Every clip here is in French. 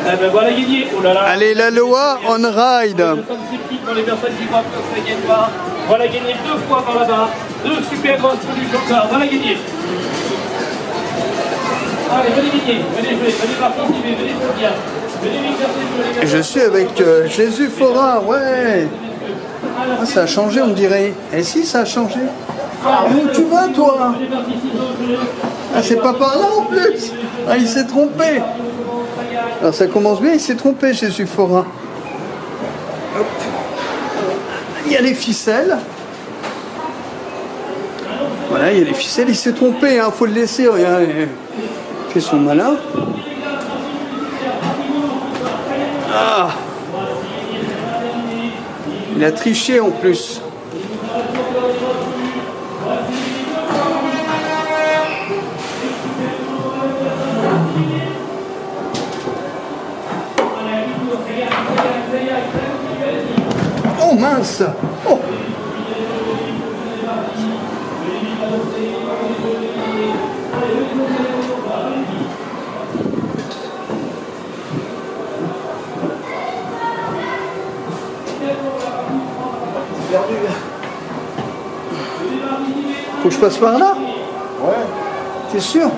Eh ben voilà gagné. Oh là là. Allez, la Loa on ride. Pour les personnes qui croient que ça gagne pas. Voilà gagné 2 fois par là-bas. 2 super grosses solutions encore. Voilà gagné. Allez, venez gagner. Venez participer. Venez jouer bien. Venez exercer. Je suis avec Jésus Forain, ouais. Ah, ça a changé, on dirait. Et si, ça a changé. Où tu vas, toi? Ah, c'est pas par là en plus. Ah, il s'est trompé. Alors ça commence bien, il s'est trompé, Jésus Forain. Hop. Il y a les ficelles. Voilà, il y a les ficelles, il s'est trompé, hein, faut le laisser. Regarde, il fait son malin. Ah. Il a triché en plus. Oh mince! Oh. Faut que je passe par là? Ouais. T'es sûr?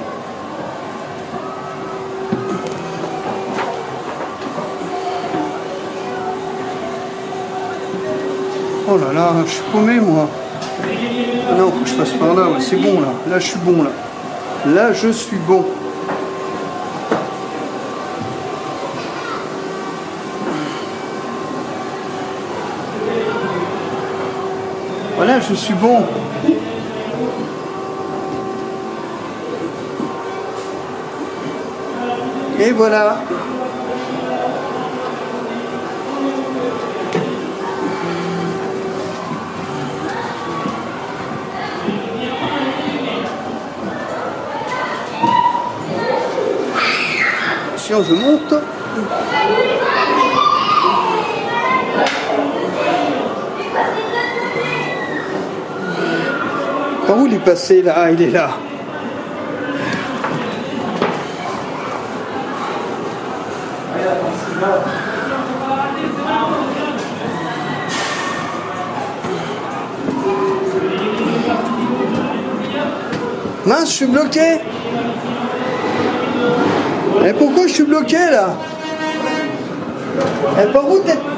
Oh là là, je suis paumé moi. Ah non, faut que je passe par là, ouais, c'est bon là. Là je suis bon là. Là je suis bon. Voilà, je suis bon. Et voilà. Attention, je monte. Par où il est passé là? Ah, il est là. Mince, je suis bloqué. Et pourquoi je suis bloqué là? Et par où t'es?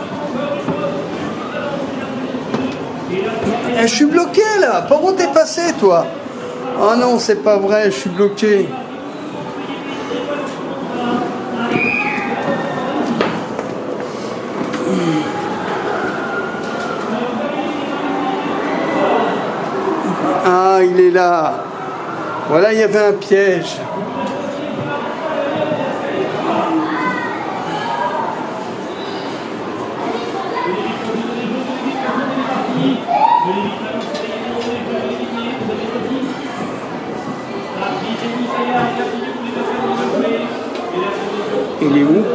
Je suis bloqué là. Par où t'es passé toi? Oh non, c'est pas vrai, je suis bloqué. Ah, il est là. Voilà, il y avait un piège. Il est où?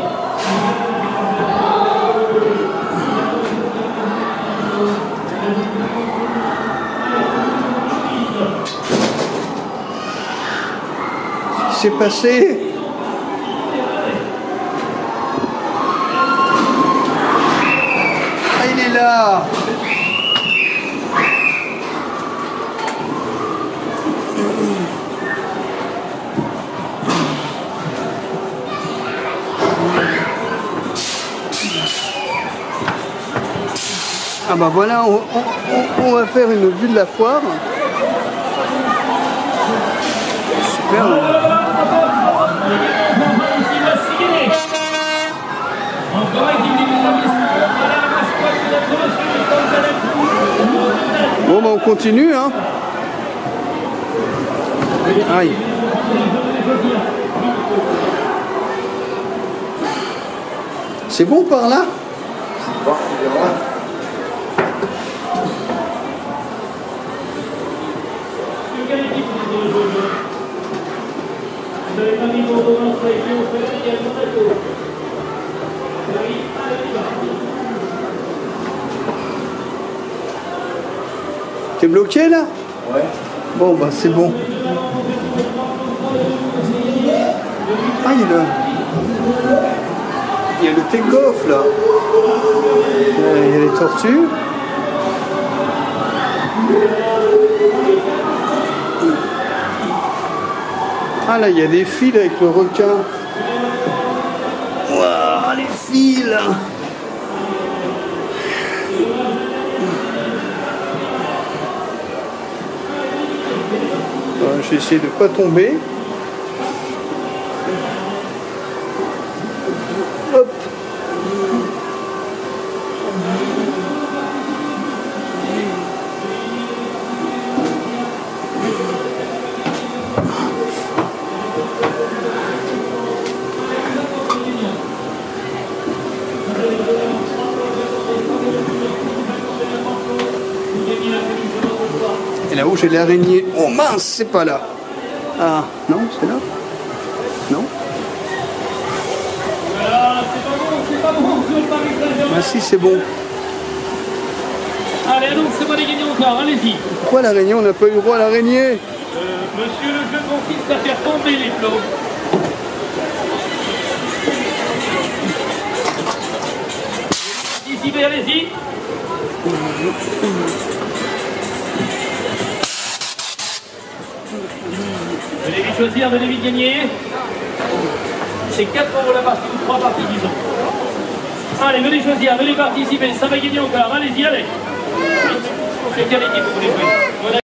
Qu'est-ce qui s'est passé? Ah, il est là! Ah bah voilà, on va faire une vue de la foire. Super. Bon bah on continue hein. Aïe. C'est bon par là? T'es bloqué là? Ouais. Bon bah c'est bon. Ah il est là. Il y a le take-off là. Il y a les tortues. Ah là, il y a des fils avec le requin. Waouh, les fils là. Je vais essayer de ne pas tomber. Hop. Et là-haut j'ai l'araignée. Oh mince, c'est pas là. Ah non, c'est là. Non. C'est pas bon, sur le Paris Saint-Germain. Ah si, c'est bon. Allez, donc c'est pas les gagnants encore, allez-y. Pourquoi l'araignée? On n'a pas eu le droit à l'araignée. Monsieur, le jeu consiste à faire tomber les plots. Ici, allez-y. Venez vite choisir, venez vite gagner. C'est 4 € la partie ou 3 parties, disons. Allez, venez choisir, venez participer, ça va gagner encore. Allez-y, allez. C'est quelle équipe vous voulez jouer?